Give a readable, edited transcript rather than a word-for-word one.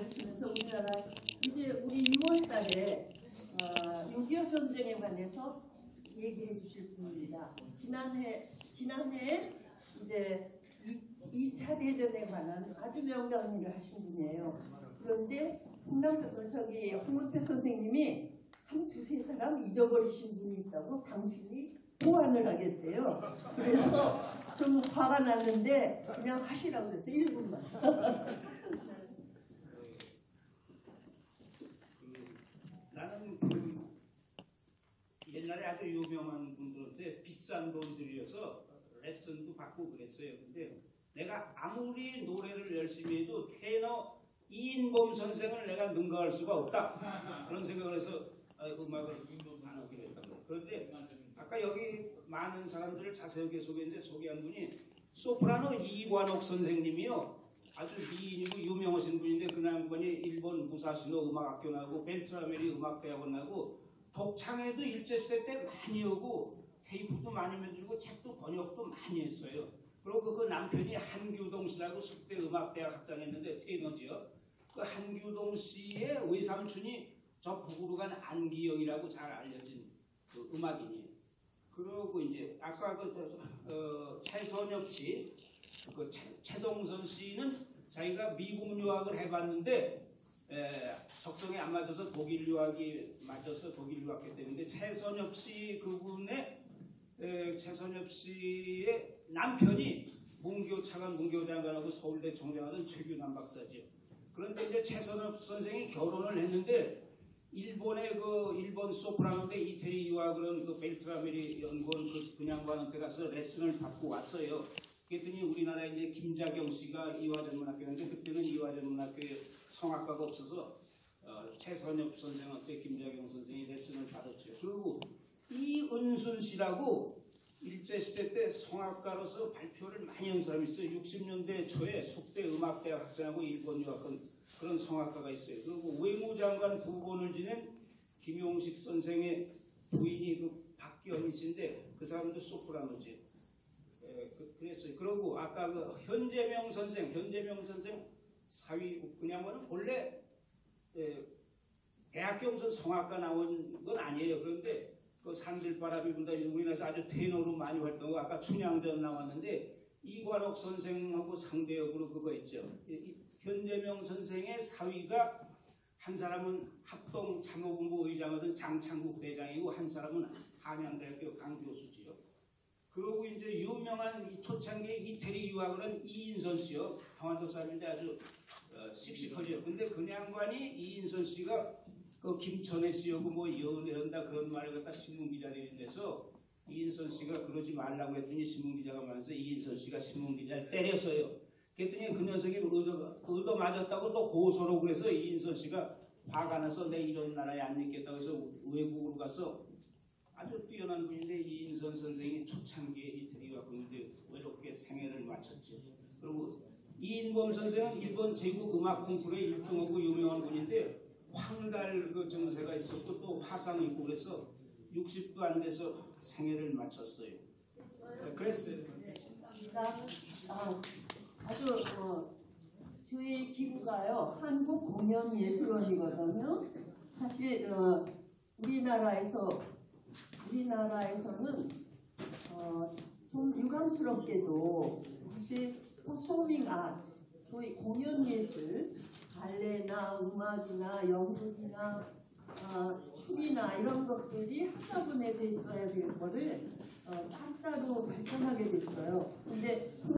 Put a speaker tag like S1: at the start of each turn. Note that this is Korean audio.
S1: 하시면서 우리나라 이제 우리 6월 달에 6.25 전쟁에 관해서 얘기해 주실 분입니다. 지난해 이제 2차 대전에 관한 아주 명강의를 하신 분이에요. 그런데 홍문표 선생님이 한 두세 사람 잊어버리신 분이 있다고 당신이 보완을 하겠대요. 그래서 좀 화가 났는데 그냥 하시라고 그랬어요. 1분만.
S2: 나는 옛날에 아주 유명한 분들한테 비싼 돈 들여서 레슨도 받고 그랬어요. 근데 내가 아무리 노래를 열심히 해도 테너 이인범 선생을 내가 능가할 수가 없다. 그런 생각을 해서 음악을 안 하기로 했다고. 그런데 아까 여기 많은 사람들을 자세하게 소개했는데 소개한 분이 소프라노 이관옥 선생님이요. 아주 미인이고 유명하신 분인데 그 양반이 일본 무사시노 음악학교 나오고 벨트라메리 음악대학원 나오고 독창에도 일제시대 때 많이 오고 테이프도 많이 만들고 책도 번역도 많이 했어요. 그리고 그 남편이 한규동 씨라고 숙대 음악대학 학장했는데 테너지요. 그 한규동 씨의 외삼촌이 저 북으로 간 안기영이라고 잘 알려진 그 음악인이에요. 그리고 이제 아까 최선엽 씨, 그 최동선 씨는 자기가 미국 유학을 해봤는데 적성에 안 맞아서 독일 유학이 맞아서 독일 유학했기 때문에 최선엽 씨 그분의 최선엽 씨의 남편이 문교 차관 문교 장관하고 서울대 총장하던 최규남 박사지요. 그런데 이제 최선엽 선생이 결혼을 했는데 일본의 일본 소프라노인데 이태리 유학을 그 벨트라메리 연구원 그 양반한테 가서 레슨을 받고 왔어요. 그랬더니 우리나라 이제 김자경 씨가 이화전문학교였는데 그때는 이화전문학교에 성악가가 없어서 최선엽 선생한테 김자경 선생이 레슨을 받았죠. 그리고 이은순 씨라고 일제시대 때 성악가로서 발표를 많이 한 사람이 있어요. 60년대 초에 숙대 음악대학 학생하고 일본 유학한 그런 성악가가 있어요. 그리고 외무장관 2번을 지낸 김용식 선생의 부인이 그 박기현이 씨인데 그 사람도 소프라노지. 그랬어요. 그리고 아까 그 현재명 선생 사위 그냥은 원래 대학교 무슨 성악가 나온 건 아니에요. 그런데 그 산들바람이 분다 우리나라에서 아주 테너로 많이 활동하고 아까 춘향전 나왔는데 이관옥 선생하고 상대역으로 그거 있죠. 현재명 선생의 사위가 한 사람은 합동 참모본부 의장하던 장창국 대장이고 한 사람은 한양대학교 강 교수지요. 그리고 이제 유명한 이 초창기에 이태리 유학을 한 이인선 씨요. 평안도 사람인데 아주 씩씩하죠. 근데 그 양반이 이인선 씨가 그 김천혜 씨하고 뭐 연애한다 그런 말을 갖다 신문기자들이 내서 이인선 씨가 그러지 말라고 했더니 신문기자가 말해서 이인선 씨가 신문기자를 때렸어요. 그랬더니 그 녀석이 의도 맞았다고 또 고소로 그래서 이인선 씨가 화가 나서 내 이런 나라에 안 있겠다고 해서 외국으로 가서 아주 뛰어난 분인데 이인선 선생이 초창기에 이태리 유학했는데 외롭게 생애를 마쳤죠. 그리고 이인범 선생은 일본 제국 음악 콩쿠르에 1등하고 유명한 분인데 황달 그 정세가 있었고 또 화상이 있고 그래서 60도 안 돼서 생애를 마쳤어요. 그랬어요.
S1: 네, 감사합니다. 아주 저희 기구가요 한국공연예술원이거든요. 사실 우리나라에서는 좀 유감스럽게도 사실 퍼포밍 아트, 소위 공연예술, 발레나 음악이나 연극이나 춤이나 이런 것들이 학과분에 돼 있어야 될 거를 따로 발전하게 됐어요. 근데